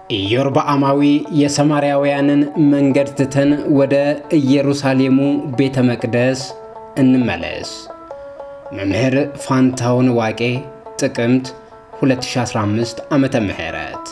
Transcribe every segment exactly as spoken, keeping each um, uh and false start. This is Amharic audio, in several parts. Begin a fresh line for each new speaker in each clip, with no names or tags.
ኢዮርብዓማዊ የሰማርያውያንን መንገድ ትተን ወደ ኢየሩሳሌሙ ቤተ መቅደስ እንመለስ። መምህር ፋንታውን ዋቄ ጥቅምት ሁለት ሺህ አስራ አምስት ዓመተ ምህረት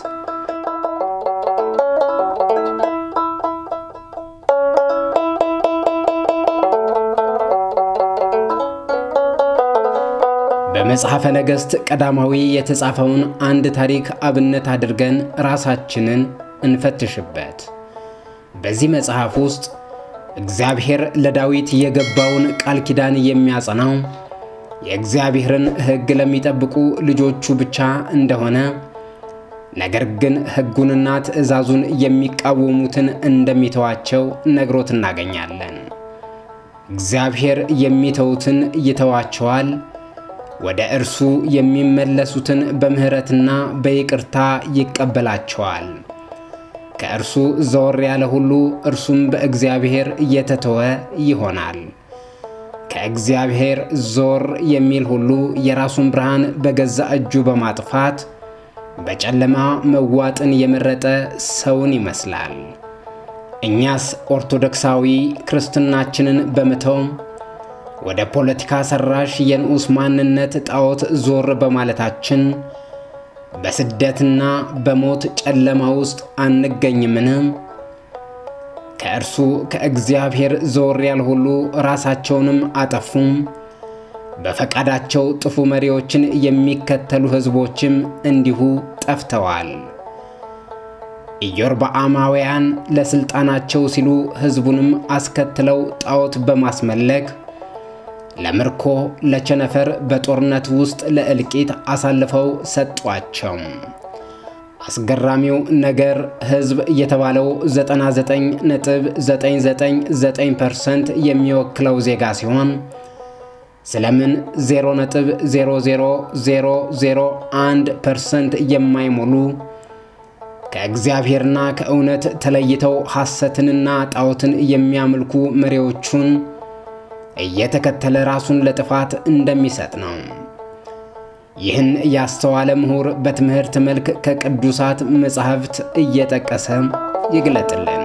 በመጽሐፈ ነገሥት ቀዳማዊ የተጻፈውን አንድ ታሪክ አብነት አድርገን ራሳችንን እንፈትሽበት። በዚህ መጽሐፍ ውስጥ እግዚአብሔር ለዳዊት የገባውን ቃል ኪዳን የሚያጸናው የእግዚአብሔርን ሕግ ለሚጠብቁ ልጆቹ ብቻ እንደሆነ፣ ነገር ግን ሕጉንና ትእዛዙን የሚቃወሙትን እንደሚተዋቸው ነግሮት እናገኛለን። እግዚአብሔር የሚተውትን ይተዋቸዋል፣ ወደ እርሱ የሚመለሱትን በምህረትና በይቅርታ ይቀበላቸዋል። ከእርሱ ዘወር ያለ ሁሉ እርሱም በእግዚአብሔር የተተወ ይሆናል። ከእግዚአብሔር ዞር የሚል ሁሉ የራሱን ብርሃን በገዛ እጁ በማጥፋት በጨለማ መዋጥን የመረጠ ሰውን ይመስላል። እኛስ ኦርቶዶክሳዊ ክርስትናችንን በመተው ወደ ፖለቲካ ሰራሽ የንዑስ ማንነት ጣዖት ዞር በማለታችን በስደትና በሞት ጨለማ ውስጥ አንገኝምን? ከእርሱ ከእግዚአብሔር ዞር ያለ ሁሉ ራሳቸውንም አጠፉም። በፈቃዳቸው ጥፉ መሪዎችን የሚከተሉ ሕዝቦችም እንዲሁ ጠፍተዋል። ኢዮርብዓማውያን ለስልጣናቸው ሲሉ ሕዝቡንም አስከትለው ጣዖት በማስመለክ ለምርኮ ለቸነፈር በጦርነት ውስጥ ለእልቂት አሳልፈው ሰጧቸው። አስገራሚው ነገር ሕዝብ የተባለው ዘጠና ዘጠኝ ነጥብ ዘጠኝ ዘጠኝ ዘጠኝ ፐርሰንት የሚወክለው ዜጋ ሲሆን ስለምን ዜሮ ነጥብ ዜሮ ዜሮ ዜሮ ዜሮ አንድ ፐርሰንት የማይሞሉ ከእግዚአብሔርና ከእውነት ተለይተው ሐሰትንና ጣዖትን የሚያመልኩ መሪዎቹን እየተከተለ ራሱን ለጥፋት እንደሚሰጥ ነው። ይህን ያስተዋለ ምሁር በትምህርት መልክ ከቅዱሳት መጻሕፍት እየጠቀሰ ይግለጥልን።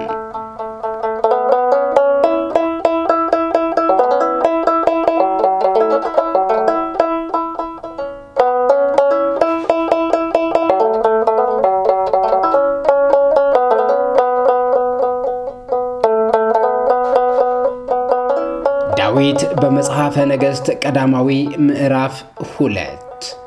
ዳዊት በመጽሐፈ ነገሥት ቀዳማዊ ምዕራፍ ሁለት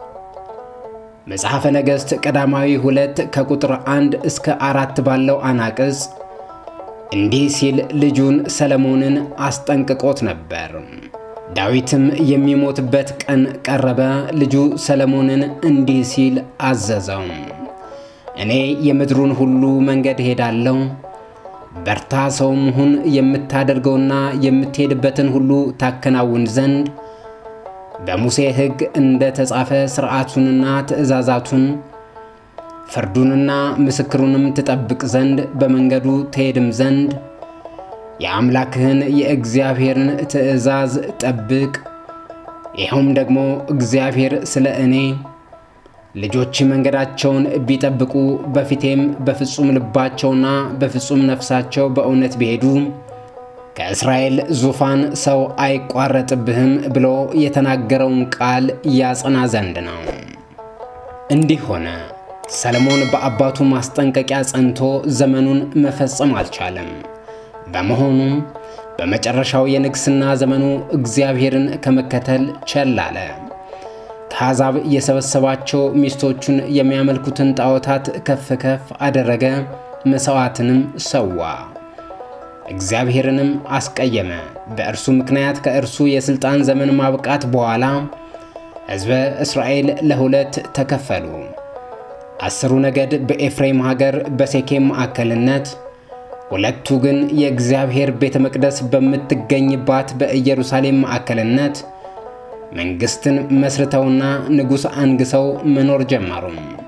መጽሐፈ ነገሥት ቀዳማዊ ሁለት ከቁጥር አንድ እስከ አራት ባለው አናቅጽ እንዲህ ሲል ልጁን ሰለሞንን አስጠንቅቆት ነበር። ዳዊትም የሚሞትበት ቀን ቀረበ። ልጁ ሰለሞንን እንዲህ ሲል አዘዘው፣ እኔ የምድሩን ሁሉ መንገድ ሄዳለሁ፣ በርታ ሰውም ሁን፣ የምታደርገውና የምትሄድበትን ሁሉ ታከናውን ዘንድ በሙሴ ሕግ እንደ ተጻፈ ሥርዓቱንና ትእዛዛቱን ፍርዱንና ምስክሩንም ትጠብቅ ዘንድ በመንገዱ ትሄድም ዘንድ የአምላክህን የእግዚአብሔርን ትእዛዝ ጠብቅ። ይኸውም ደግሞ እግዚአብሔር ስለ እኔ ልጆች መንገዳቸውን ቢጠብቁ በፊቴም በፍጹም ልባቸውና በፍጹም ነፍሳቸው በእውነት ቢሄዱ ከእስራኤል ዙፋን ሰው አይቋረጥብህም ብሎ የተናገረውን ቃል ያጸና ዘንድ ነው። እንዲህ ሆነ። ሰለሞን በአባቱ ማስጠንቀቂያ ጸንቶ ዘመኑን መፈጸም አልቻለም። በመሆኑም በመጨረሻው የንግስና ዘመኑ እግዚአብሔርን ከመከተል ቸል አለ። ከአሕዛብ የሰበሰባቸው ሚስቶቹን የሚያመልኩትን ጣዖታት ከፍ ከፍ አደረገ፣ መሥዋዕትንም ሰዋ፣ እግዚአብሔርንም አስቀየመ። በእርሱ ምክንያት ከእርሱ የሥልጣን ዘመን ማብቃት በኋላ ሕዝበ እስራኤል ለሁለት ተከፈሉ። አስሩ ነገድ በኤፍሬም ሀገር በሴኬም ማዕከልነት፣ ሁለቱ ግን የእግዚአብሔር ቤተ መቅደስ በምትገኝባት በኢየሩሳሌም ማዕከልነት መንግስትን መስርተውና ንጉሥ አንግሰው መኖር ጀመሩ።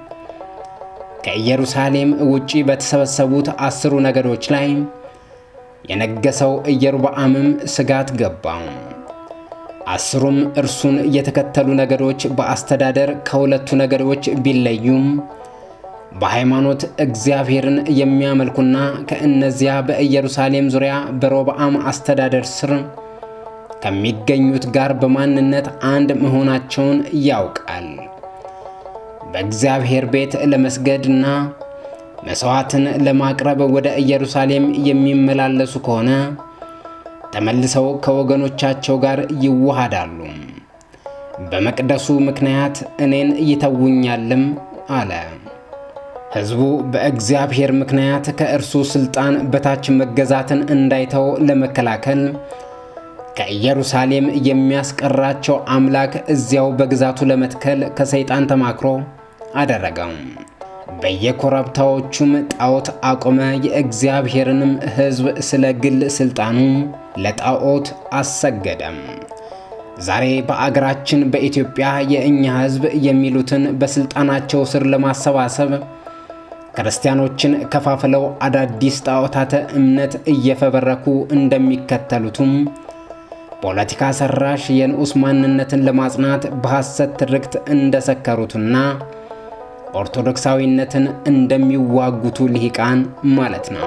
ከኢየሩሳሌም ውጪ በተሰበሰቡት አስሩ ነገዶች ላይ የነገሰው ኢዮርብዓምም ስጋት ገባው። አስሩም እርሱን የተከተሉ ነገዶች በአስተዳደር ከሁለቱ ነገዶች ቢለዩም በሃይማኖት እግዚአብሔርን የሚያመልኩና ከእነዚያ በኢየሩሳሌም ዙሪያ በሮብዓም አስተዳደር ስር ከሚገኙት ጋር በማንነት አንድ መሆናቸውን ያውቃል። በእግዚአብሔር ቤት ለመስገድና መስዋዕትን ለማቅረብ ወደ ኢየሩሳሌም የሚመላለሱ ከሆነ ተመልሰው ከወገኖቻቸው ጋር ይዋሃዳሉ። በመቅደሱ ምክንያት እኔን ይተውኛልም አለ። ሕዝቡ በእግዚአብሔር ምክንያት ከእርሱ ስልጣን በታች መገዛትን እንዳይተው ለመከላከል ከኢየሩሳሌም የሚያስቀራቸው አምላክ እዚያው በግዛቱ ለመትከል ከሰይጣን ተማክሮ አደረገው። በየኮረብታዎቹም ጣዖት አቆመ። የእግዚአብሔርንም ሕዝብ ስለ ግል ስልጣኑ ለጣዖት አሰገደም። ዛሬ በአገራችን በኢትዮጵያ የእኛ ሕዝብ የሚሉትን በስልጣናቸው ስር ለማሰባሰብ ክርስቲያኖችን ከፋፍለው አዳዲስ ጣዖታተ እምነት እየፈበረኩ እንደሚከተሉትም ፖለቲካ ሰራሽ የንዑስ ማንነትን ለማጽናት በሐሰት ትርክት እንደሰከሩትና ኦርቶዶክሳዊነትን እንደሚዋጉቱ ልሂቃን ማለት ነው።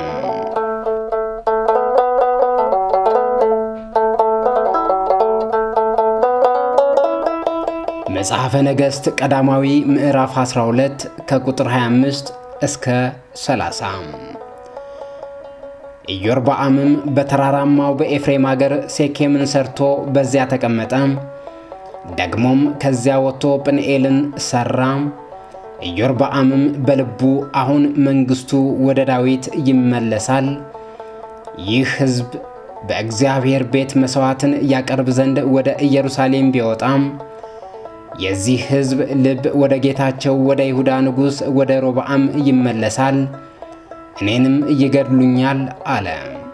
መጽሐፈ ነገሥት ቀዳማዊ ምዕራፍ አስራ ሁለት ከቁጥር ሃያ አምስት እስከ ሰላሳ። ኢዮርብዓምም በተራራማው በኤፍሬም አገር ሴኬምን ሰርቶ በዚያ ተቀመጠ። ደግሞም ከዚያ ወጥቶ ጵንኤልን ሰራ። ኢዮርብዓምም በልቡ አሁን መንግስቱ ወደ ዳዊት ይመለሳል፣ ይህ ሕዝብ በእግዚአብሔር ቤት መስዋዕትን ያቀርብ ዘንድ ወደ ኢየሩሳሌም ቢወጣም የዚህ ሕዝብ ልብ ወደ ጌታቸው ወደ ይሁዳ ንጉሥ ወደ ሮብዓም ይመለሳል፣ እኔንም ይገድሉኛል አለ።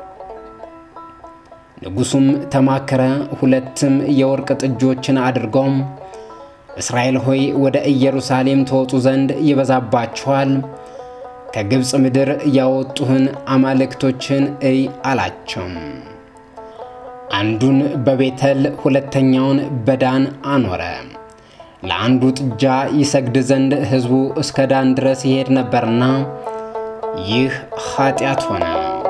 ንጉሡም ተማከረ። ሁለትም የወርቅ ጥጆችን አድርጎም እስራኤል ሆይ ወደ ኢየሩሳሌም ተወጡ ዘንድ ይበዛባችኋል፣ ከግብፅ ምድር ያወጡህን አማልክቶችን እይ አላቸው። አንዱን በቤተል ሁለተኛውን በዳን አኖረ። ለአንዱ ጥጃ ይሰግድ ዘንድ ሕዝቡ እስከ ዳን ድረስ ይሄድ ነበርና ይህ ኃጢአት ሆነ።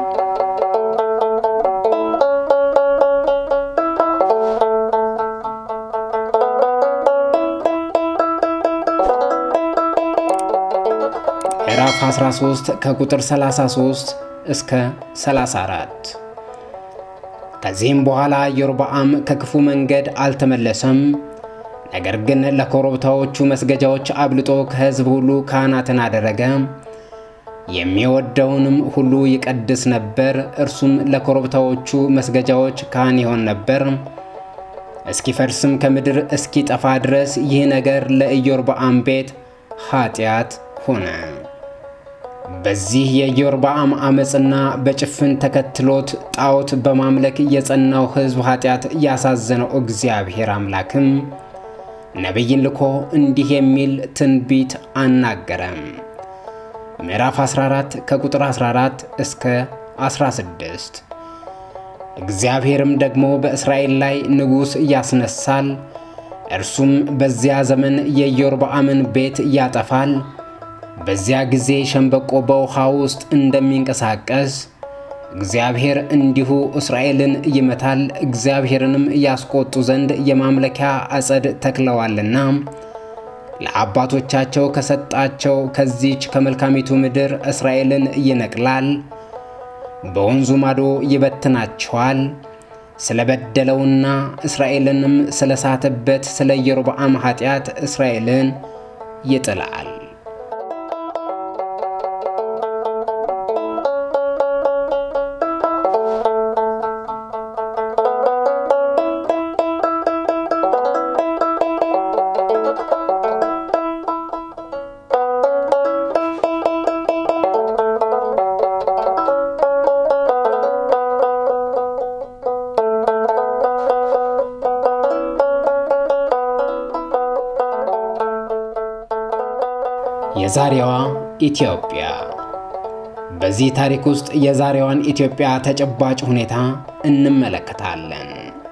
ምዕራፍ አስራ ሶስት ከቁጥር ሰላሳ ሶስት እስከ ሰላሳ አራት። ከዚህም በኋላ ኢዮርብዓም ከክፉ መንገድ አልተመለሰም። ነገር ግን ለኮረብታዎቹ መስገጃዎች አብልጦ ከሕዝብ ሁሉ ካህናትን አደረገ። የሚወደውንም ሁሉ ይቀድስ ነበር። እርሱም ለኮረብታዎቹ መስገጃዎች ካህን ይሆን ነበር። እስኪፈርስም ከምድር እስኪጠፋ ድረስ ይህ ነገር ለኢዮርብዓም ቤት ኃጢአት ሆነ። በዚህ የኢዮርብዓም አመጽና በጭፍን ተከትሎት ጣዖት በማምለክ የጸናው ሕዝብ ኃጢአት ያሳዘነው እግዚአብሔር አምላክም ነብይን ልኮ እንዲህ የሚል ትንቢት አናገረ። ምዕራፍ አስራ አራት ከቁጥር አስራ አራት እስከ አስራ ስድስት። እግዚአብሔርም ደግሞ በእስራኤል ላይ ንጉሥ ያስነሳል፣ እርሱም በዚያ ዘመን የኢዮርብዓምን ቤት ያጠፋል። በዚያ ጊዜ ሸምበቆ በውሃ ውስጥ እንደሚንቀሳቀስ እግዚአብሔር እንዲሁ እስራኤልን ይመታል። እግዚአብሔርንም ያስቆጡ ዘንድ የማምለኪያ አጸድ ተክለዋልና ለአባቶቻቸው ከሰጣቸው ከዚች ከመልካሚቱ ምድር እስራኤልን ይነቅላል፣ በወንዙ ማዶ ይበትናቸዋል። ስለበደለውና እስራኤልንም ስለሳተበት ስለ ኢዮርብዓም ኃጢአት እስራኤልን ይጥላል። የዛሬዋ ኢትዮጵያ። በዚህ ታሪክ ውስጥ የዛሬዋን ኢትዮጵያ ተጨባጭ ሁኔታ እንመለከታለን።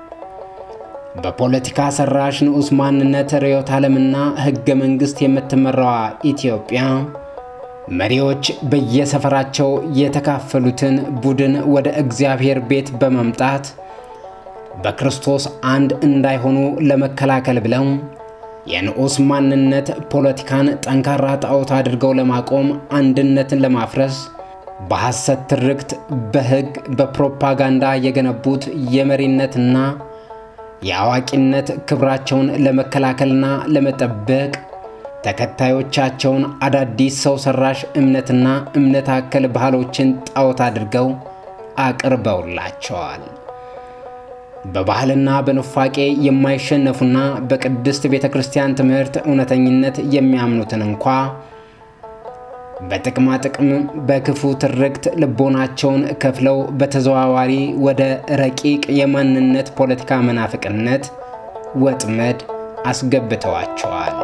በፖለቲካ ሰራሽ ንዑስ ማንነት ርዕዮተ ዓለምና ሕገ መንግሥት የምትመራዋ ኢትዮጵያ መሪዎች በየሰፈራቸው የተካፈሉትን ቡድን ወደ እግዚአብሔር ቤት በመምጣት በክርስቶስ አንድ እንዳይሆኑ ለመከላከል ብለው የንዑስ ማንነት ፖለቲካን ጠንካራ ጣዖት አድርገው ለማቆም አንድነትን ለማፍረስ በሐሰት ትርክት በሕግ በፕሮፓጋንዳ የገነቡት የመሪነትና የአዋቂነት ክብራቸውን ለመከላከልና ለመጠበቅ ተከታዮቻቸውን አዳዲስ ሰው ሰራሽ እምነትና እምነት አከል ባህሎችን ጣዖት አድርገው አቅርበውላቸዋል። በባህልና በኑፋቄ የማይሸነፉና በቅድስት ቤተክርስቲያን ትምህርት እውነተኝነት የሚያምኑትን እንኳ በጥቅማ ጥቅም በክፉ ትርክት ልቦናቸውን ከፍለው በተዘዋዋሪ ወደ ረቂቅ የማንነት ፖለቲካ መናፍቅነት ወጥመድ አስገብተዋቸዋል።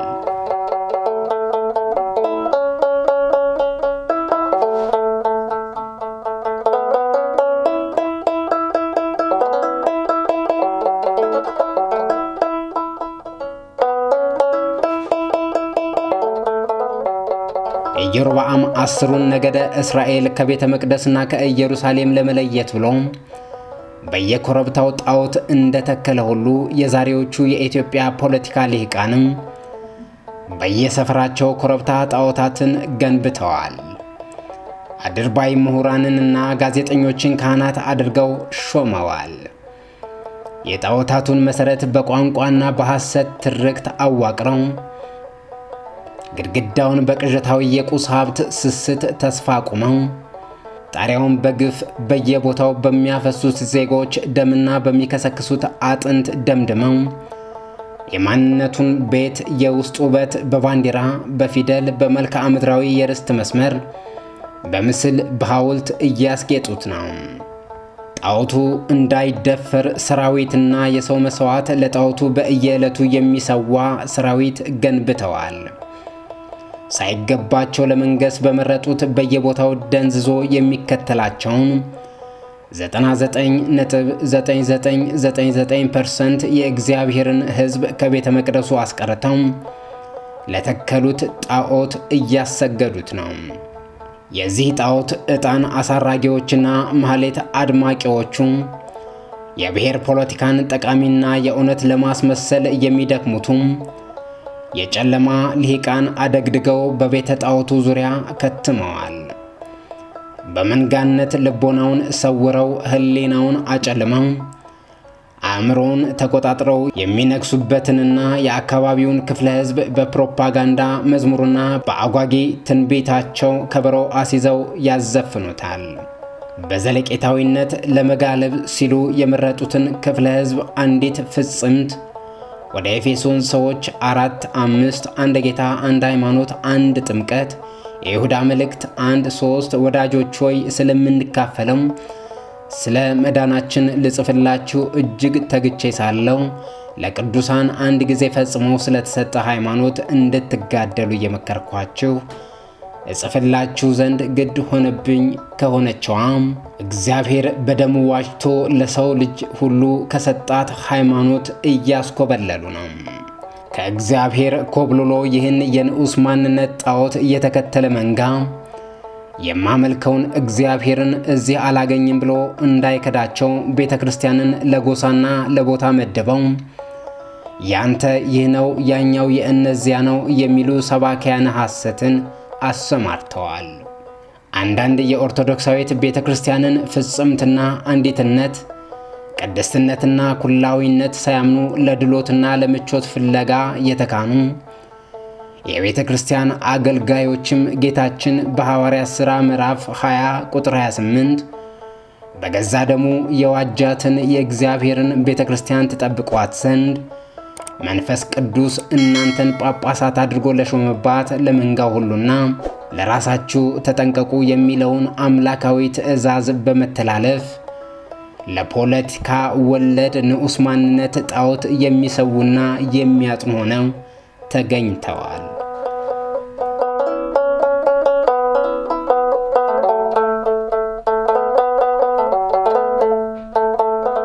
ኢዮርብዓም አስሩን ነገደ እስራኤል ከቤተ መቅደስና ከኢየሩሳሌም ለመለየት ብሎ በየኮረብታው ጣዖት እንደተከለ ሁሉ የዛሬዎቹ የኢትዮጵያ ፖለቲካ ሊቃንም በየሰፈራቸው ኮረብታ ጣዖታትን ገንብተዋል። አድርባይ ምሁራንንና ጋዜጠኞችን ካህናት አድርገው ሾመዋል። የጣዖታቱን መሰረት በቋንቋና በሐሰት ትርክት አዋቅረው ግድግዳውን በቅዠታዊ የቁስ ሀብት ስስት ተስፋ ቁመው ጣሪያውን በግፍ በየቦታው በሚያፈሱት ዜጎች ደምና በሚከሰክሱት አጥንት ደምድመው የማንነቱን ቤት የውስጥ ውበት በባንዲራ በፊደል በመልክዓ ምድራዊ የርስት መስመር በምስል በሐውልት እያስጌጡት ነው። ጣዖቱ እንዳይደፈር ሰራዊትና የሰው መስዋዕት ለጣዖቱ በእየለቱ የሚሰዋ ሰራዊት ገንብተዋል። ሳይገባቸው ለመንገስ በመረጡት በየቦታው ደንዝዞ የሚከተላቸው ዘጠና ዘጠኝ ነጥብ ዘጠኝ ዘጠኝ ዘጠኝ ዘጠኝ ፐርሰንት የእግዚአብሔርን ሕዝብ ከቤተ መቅደሱ አስቀርተው ለተከሉት ጣዖት እያሰገዱት ነው። የዚህ ጣዖት ዕጣን አሳራጊዎችና ማህሌት አድማቂዎቹ የብሔር ፖለቲካን ጠቃሚና የእውነት ለማስመሰል የሚደክሙቱ የጨለማ ሊቃን አደግድገው በቤተ ጣዖቱ ዙሪያ ከትመዋል። በመንጋነት ልቦናውን ሰውረው ህሊናውን አጨልመው አእምሮን ተቆጣጥረው የሚነክሱበትንና የአካባቢውን ክፍለ ሕዝብ በፕሮፓጋንዳ መዝሙርና በአጓጊ ትንቢታቸው ከበሮ አስይዘው ያዘፍኑታል። በዘለቄታዊነት ለመጋለብ ሲሉ የመረጡትን ክፍለ ሕዝብ አንዲት ፍጽምት ወደ ኤፌሶን ሰዎች አራት አምስት አንድ ጌታ አንድ ሃይማኖት አንድ ጥምቀት የይሁዳ መልእክት አንድ ሶስት ወዳጆች ሆይ ስለምንካፈለው ስለ መዳናችን ልጽፍላችሁ እጅግ ተግቼ ሳለው ለቅዱሳን አንድ ጊዜ ፈጽሞ ስለተሰጠ ሃይማኖት እንድትጋደሉ እየመከርኳችሁ እጽፍላችሁ ዘንድ ግድ ሆነብኝ። ከሆነችዋም እግዚአብሔር በደሙ ዋጅቶ ለሰው ልጅ ሁሉ ከሰጣት ሃይማኖት እያስኮበለሉ ነው። ከእግዚአብሔር ኮብልሎ ይህን የንዑስ ማንነት ጣዖት እየተከተለ መንጋ የማመልከውን እግዚአብሔርን እዚህ አላገኝም ብሎ እንዳይከዳቸው ቤተክርስቲያንን ለጎሳና ለቦታ መደበው ያንተ ይህ ነው ያኛው የእነዚያ ነው የሚሉ ሰባኪያን ሐሰትን አሰማርተዋል። አንዳንድ የኦርቶዶክሳዊት ቤተክርስቲያንን ፍጽምትና አንዲትነት ቅድስትነትና ኩላዊነት ሳያምኑ ለድሎትና ለምቾት ፍለጋ የተካኑ የቤተክርስቲያን አገልጋዮችም ጌታችን በሐዋርያት ሥራ ምዕራፍ ሃያ ቁጥር ሃያ ስምንት በገዛ ደሙ የዋጃትን የእግዚአብሔርን ቤተክርስቲያን ተጠብቋት ዘንድ መንፈስ ቅዱስ እናንተን ጳጳሳት አድርጎ ለሾመባት ለመንጋው ሁሉና ለራሳችሁ ተጠንቀቁ የሚለውን አምላካዊ ትእዛዝ በመተላለፍ ለፖለቲካ ወለድ ንዑስ ማንነት ጣዖት የሚሰውና የሚያጥኑ ሆነው ተገኝተዋል።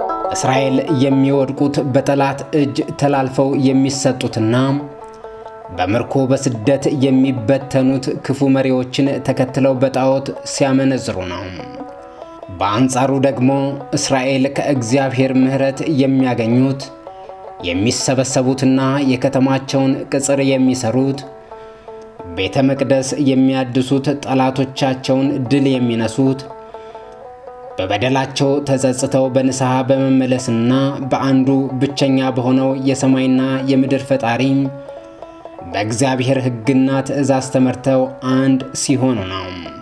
እስራኤል የሚወድቁት በጠላት እጅ ተላልፈው የሚሰጡትና በመርኮ በስደት የሚበተኑት ክፉ መሪዎችን ተከትለው በጣዖት ሲያመነዝሩ ነው። በአንጻሩ ደግሞ እስራኤል ከእግዚአብሔር ምሕረት የሚያገኙት የሚሰበሰቡትና የከተማቸውን ቅጽር የሚሰሩት ቤተ መቅደስ የሚያድሱት ጠላቶቻቸውን ድል የሚነሱት በበደላቸው ተጸጽተው በንስሐ በመመለስና በአንዱ ብቸኛ በሆነው የሰማይና የምድር ፈጣሪ በእግዚአብሔር ሕግና ትእዛዝ ተመርተው አንድ ሲሆኑ ነው።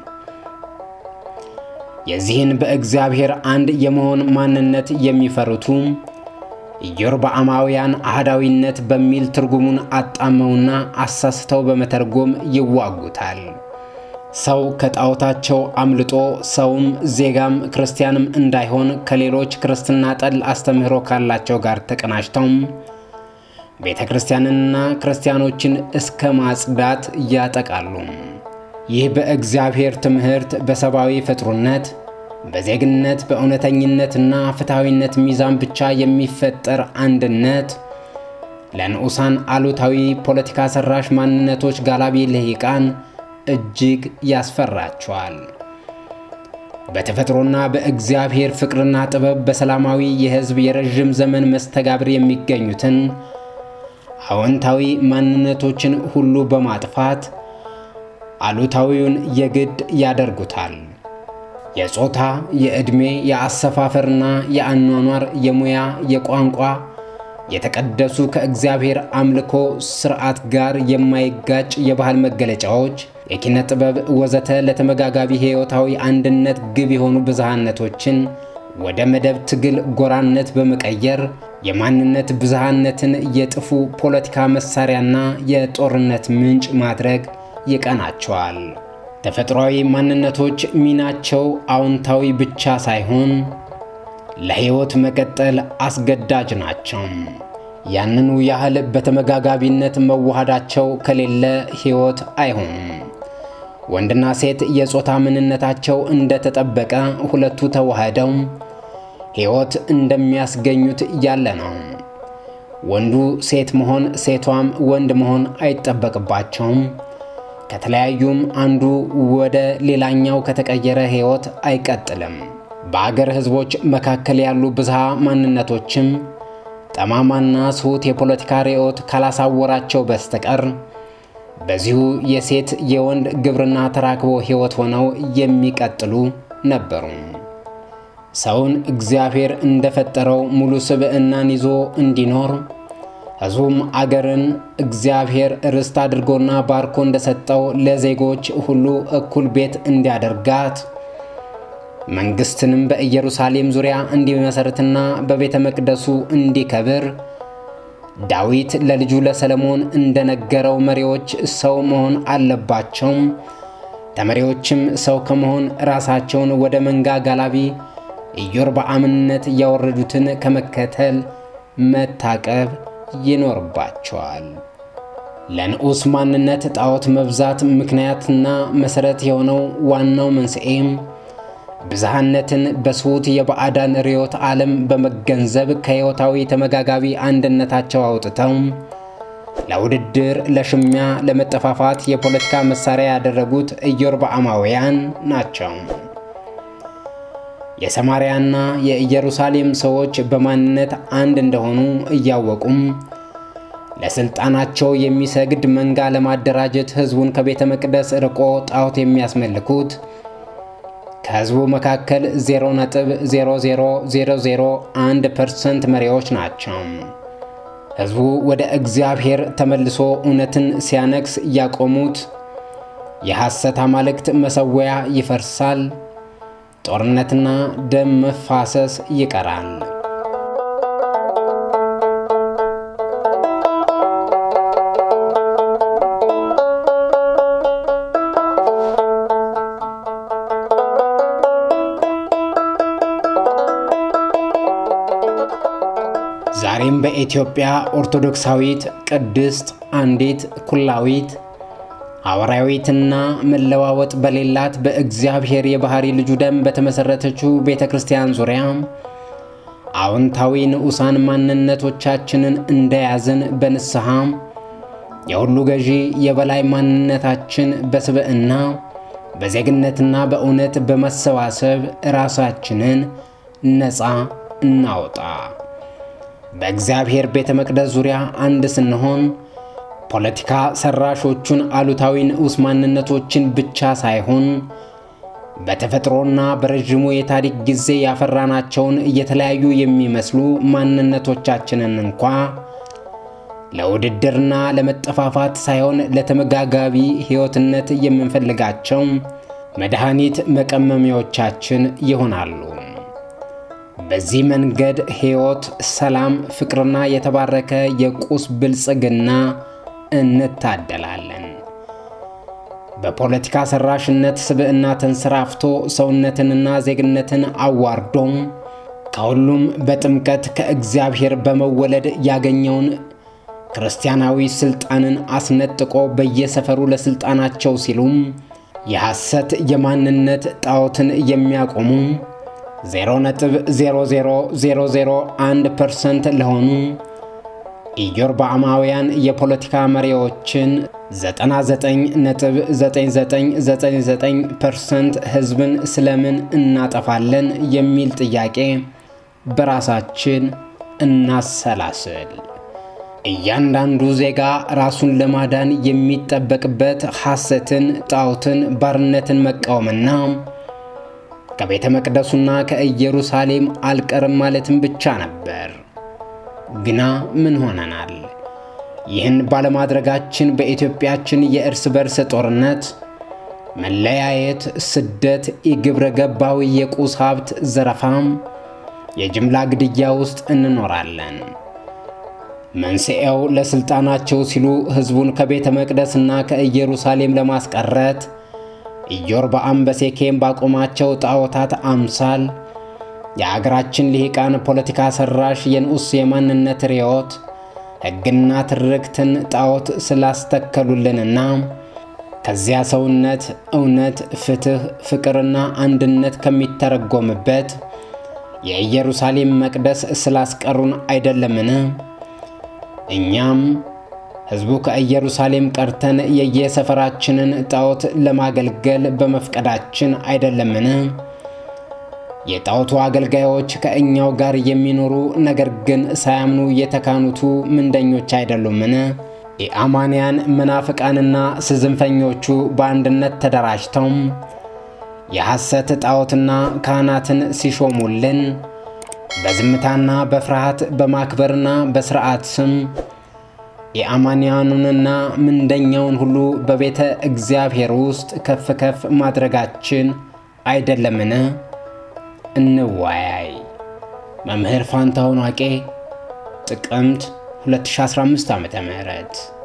የዚህን በእግዚአብሔር አንድ የመሆን ማንነት የሚፈሩቱ ኢዮርብዓማውያን አህዳዊነት በሚል ትርጉሙን አጣመውና አሳስተው በመተርጎም ይዋጉታል። ሰው ከጣዖታቸው አምልጦ ሰውም ዜጋም ክርስቲያንም እንዳይሆን ከሌሎች ክርስትና ጠል አስተምህሮ ካላቸው ጋር ተቀናጅተው ቤተክርስቲያንና ክርስቲያኖችን እስከ ማጽዳት ያጠቃሉ። ይህ በእግዚአብሔር ትምህርት በሰባዊ ፍጥሩነት በዜግነት በእውነተኝነትና ፍትሃዊነት ሚዛን ብቻ የሚፈጠር አንድነት ለንዑሳን አሉታዊ ፖለቲካ ሰራሽ ማንነቶች ጋላቢ ልሂቃን እጅግ ያስፈራቸዋል። በተፈጥሮና በእግዚአብሔር ፍቅርና ጥበብ በሰላማዊ የሕዝብ የረጅም ዘመን መስተጋብር የሚገኙትን አዎንታዊ ማንነቶችን ሁሉ በማጥፋት አሉታዊውን የግድ ያደርጉታል። የጾታ፣ የእድሜ፣ የአሰፋፈርና የአኗኗር፣ የሙያ፣ የቋንቋ የተቀደሱ ከእግዚአብሔር አምልኮ ሥርዓት ጋር የማይጋጭ የባህል መገለጫዎች፣ የኪነ ጥበብ ወዘተ ለተመጋጋቢ ሕይወታዊ አንድነት ግብ የሆኑ ብዝሃነቶችን ወደ መደብ ትግል ጎራነት በመቀየር የማንነት ብዝሃነትን የጥፉ ፖለቲካ መሳሪያና የጦርነት ምንጭ ማድረግ ይቀናቸዋል። ተፈጥሯዊ ማንነቶች ሚናቸው አዎንታዊ ብቻ ሳይሆን ለሕይወት መቀጠል አስገዳጅ ናቸው። ያንኑ ያህል በተመጋጋቢነት መዋሃዳቸው ከሌለ ሕይወት አይሆንም። ወንድና ሴት የጾታ ምንነታቸው እንደተጠበቀ ሁለቱ ተዋህደው ሕይወት እንደሚያስገኙት ያለ ነው። ወንዱ ሴት መሆን ሴቷም ወንድ መሆን አይጠበቅባቸውም። ከተለያዩም አንዱ ወደ ሌላኛው ከተቀየረ ሕይወት አይቀጥልም። በአገር ሕዝቦች መካከል ያሉ ብዝሃ ማንነቶችም ጠማማና ስሁት የፖለቲካ ርዕዮት ካላሳወራቸው በስተቀር በዚሁ የሴት የወንድ ግብርና ተራክቦ ሕይወት ሆነው የሚቀጥሉ ነበሩ። ሰውን እግዚአብሔር እንደፈጠረው ሙሉ ስብዕናን ይዞ እንዲኖር ሕዝቡም አገርን እግዚአብሔር ርስት አድርጎና ባርኮ እንደሰጠው ለዜጎች ሁሉ እኩል ቤት እንዲያደርጋት መንግስትንም በኢየሩሳሌም ዙሪያ እንዲመሰርትና በቤተ መቅደሱ እንዲከብር ዳዊት ለልጁ ለሰለሞን እንደነገረው መሪዎች ሰው መሆን አለባቸው። ተመሪዎችም ሰው ከመሆን ራሳቸውን ወደ መንጋ ጋላቢ ኢዮርብዓምነት ያወረዱትን ከመከተል መታቀብ ይኖርባቸዋል። ለንዑስ ማንነት ጣዖት መብዛት ምክንያትና መሰረት የሆነው ዋናው መንስኤም ብዝሃነትን በስሁት የባዕዳን ርዕዮተ ዓለም በመገንዘብ ከሕይወታዊ ተመጋጋቢ አንድነታቸው አውጥተው ለውድድር፣ ለሽሚያ፣ ለመጠፋፋት የፖለቲካ መሳሪያ ያደረጉት ኢዮርብዓማውያን ናቸው። የሰማርያና የኢየሩሳሌም ሰዎች በማንነት አንድ እንደሆኑ እያወቁም ለስልጣናቸው የሚሰግድ መንጋ ለማደራጀት ሕዝቡን ከቤተ መቅደስ ርቆ ጣዖት የሚያስመልኩት ከሕዝቡ መካከል ዜሮ ነጥብ ዜሮ ዜሮ ዜሮ ዜሮ አንድ ፐርሰንት መሪዎች ናቸው። ሕዝቡ ወደ እግዚአብሔር ተመልሶ እውነትን ሲያነግስ ያቆሙት የሐሰት አማልክት መሰዊያ ይፈርሳል፣ ጦርነትና ደም መፋሰስ ይቀራል። ዛሬም በኢትዮጵያ ኦርቶዶክሳዊት ቅድስት አንዲት ኩላዊት ሐዋርያዊትና መለዋወጥ በሌላት በእግዚአብሔር የባህሪ ልጁ ደም በተመሰረተችው ቤተክርስቲያን ዙሪያ አዎንታዊ ንዑሳን ማንነቶቻችንን እንደያዝን በንስሐ የሁሉ ገዢ የበላይ ማንነታችን በስብዕና በዜግነትና በእውነት በመሰዋሰብ ራሳችንን ነፃ እናውጣ። በእግዚአብሔር ቤተ መቅደስ ዙሪያ አንድ ስንሆን ፖለቲካ ሰራሾቹን አሉታዊ ንዑስ ማንነቶችን ብቻ ሳይሆን በተፈጥሮና በረጅሙ የታሪክ ጊዜ ያፈራናቸውን የተለያዩ የሚመስሉ ማንነቶቻችንን እንኳ ለውድድርና ለመጠፋፋት ሳይሆን ለተመጋጋቢ ሕይወትነት የምንፈልጋቸው መድኃኒት መቀመሚያዎቻችን ይሆናሉ። በዚህ መንገድ ሕይወት፣ ሰላም፣ ፍቅርና የተባረከ የቁስ ብልጽግና እንታደላለን። በፖለቲካ ሰራሽነት ስብዕና ተንሰራፍቶ ሰውነትንና ዜግነትን አዋርዶ ከሁሉም በጥምቀት ከእግዚአብሔር በመወለድ ያገኘውን ክርስቲያናዊ ስልጣንን አስነጥቆ በየሰፈሩ ለስልጣናቸው ሲሉም የሐሰት የማንነት ጣዖትን የሚያቆሙ ዜሮ ነጥብ ዜሮ ዜሮ ዜሮ ዜሮ አንድ ፐርሰንት ለሆኑ ኢዮርብዓማውያን የፖለቲካ መሪዎችን ዘጠና ዘጠኝ ነጥብ ዘጠኝ ዘጠኝ ዘጠኝ ዘጠኝ ፐርሰንት ህዝብን ስለምን እናጠፋለን የሚል ጥያቄ በራሳችን እናሰላስል። እያንዳንዱ ዜጋ ራሱን ለማዳን የሚጠበቅበት ሐሰትን፣ ጣዖትን፣ ባርነትን መቃወምና ከቤተ መቅደሱና ከኢየሩሳሌም አልቀርም ማለትም ብቻ ነበር። ግና ምን ሆነናል? ይህን ባለማድረጋችን በኢትዮጵያችን የእርስ በርስ ጦርነት፣ መለያየት፣ ስደት፣ የግብረ ገባዊ የቁስ ሀብት ዘረፋም፣ የጅምላ ግድያ ውስጥ እንኖራለን። መንስኤው ለስልጣናቸው ሲሉ ህዝቡን ከቤተ መቅደስና ከኢየሩሳሌም ለማስቀረት ኢዮርብዓም በሴኬም ባቆማቸው ጣዖታት አምሳል የአገራችን ልሂቃን ፖለቲካ ሰራሽ የንዑስ የማንነት ርዕዮት ሕግና ትርክትን ጣዖት ስላስተከሉልንና ከዚያ ሰውነት፣ እውነት፣ ፍትህ፣ ፍቅርና አንድነት ከሚተረጎምበት የኢየሩሳሌም መቅደስ ስላስቀሩን አይደለምን? እኛም ህዝቡ ከኢየሩሳሌም ቀርተን የየሰፈራችንን ጣዖት ለማገልገል በመፍቀዳችን አይደለምን? የጣዖቱ አገልጋዮች ከእኛው ጋር የሚኖሩ ነገር ግን ሳያምኑ የተካኑቱ ምንደኞች አይደሉምን? የአማንያን መናፍቃንና ስዝንፈኞቹ በአንድነት ተደራጅተው የሐሰት ጣዖትና ካህናትን ሲሾሙልን በዝምታና በፍርሃት በማክበርና በሥርዓት ስም የአማንያኑንና ምንደኛውን ሁሉ በቤተ እግዚአብሔር ውስጥ ከፍ ከፍ ማድረጋችን አይደለምን? እንወያይ። መምህር ፋንታሁን ዋቄ ጥቅምት ሁለት ሺህ አስራ አምስት ዓመተ ምህረት